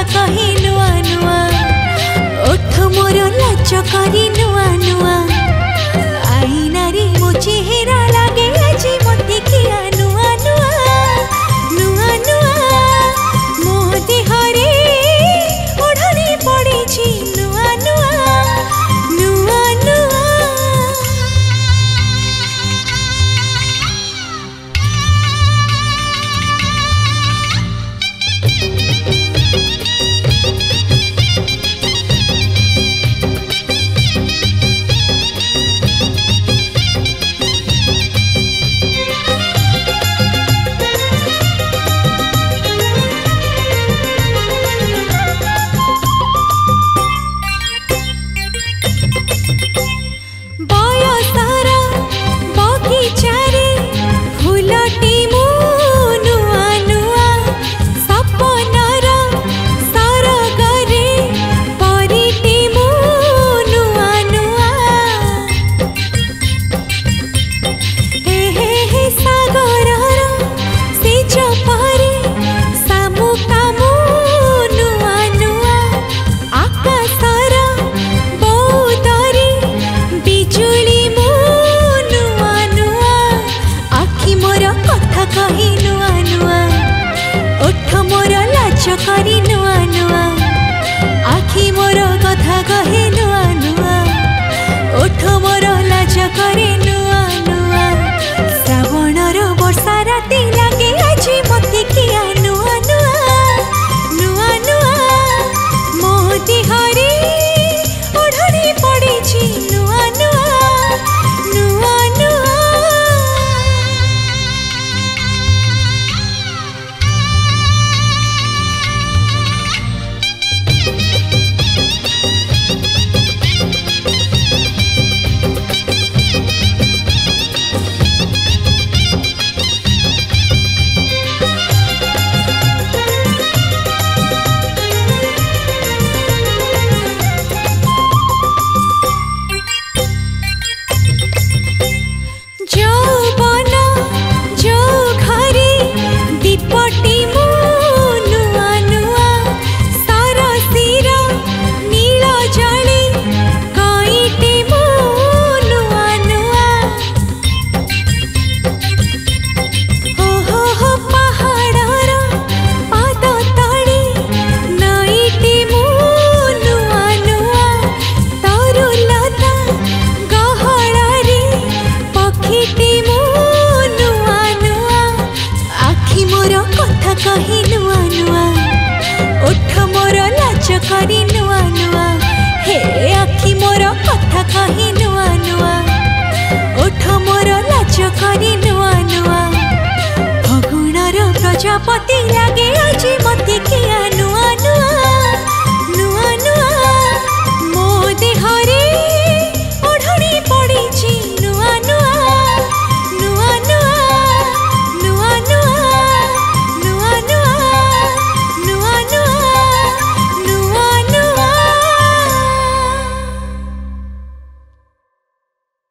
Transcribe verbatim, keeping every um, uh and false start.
कही नुआ नुआ ओठ मोर लाज करी नुआ नुआ आईना रे मो चेहरा लागे आज मते किया नुआ नुआ नुआ नुआ मो देहरे ओढ़नी पड़ीछि नुआ नुआ नुआ नुआ। करी नुआ नुआ आखि मोर कथा कहे नुआ नुआ ओठ मोर लाज करे नुआ नुआ श्रावणर वर्षा राति लागे आज मते किया नुआ नुआ नुआ नुआ मो देहरे ओढ़नी पड़ीछि नुआ नुआ नुआ नुआ। कही नुआ नुआ ओठ मोर लाज करी नुआ नुआ हे आखि मोर कथा कही नुआ नुआ ओठ मोर लाज करी नुआ नुआ फगुणर प्रजापति लागे आज मते किया